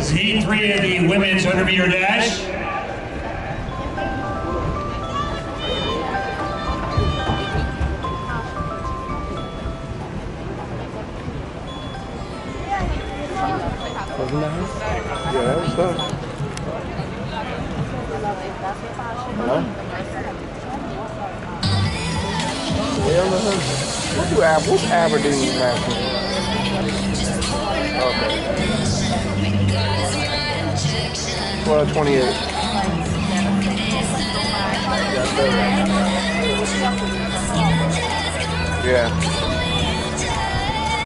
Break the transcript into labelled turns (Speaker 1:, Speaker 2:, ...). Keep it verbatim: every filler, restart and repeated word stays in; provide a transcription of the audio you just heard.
Speaker 1: is heat three of the women's one hundred meter dash.
Speaker 2: Wasn't that her?
Speaker 3: Yeah, that was tough. Huh? Yeah, what do Ab what's Aberdeen national? Okay. twelve twenty-eight. Yeah.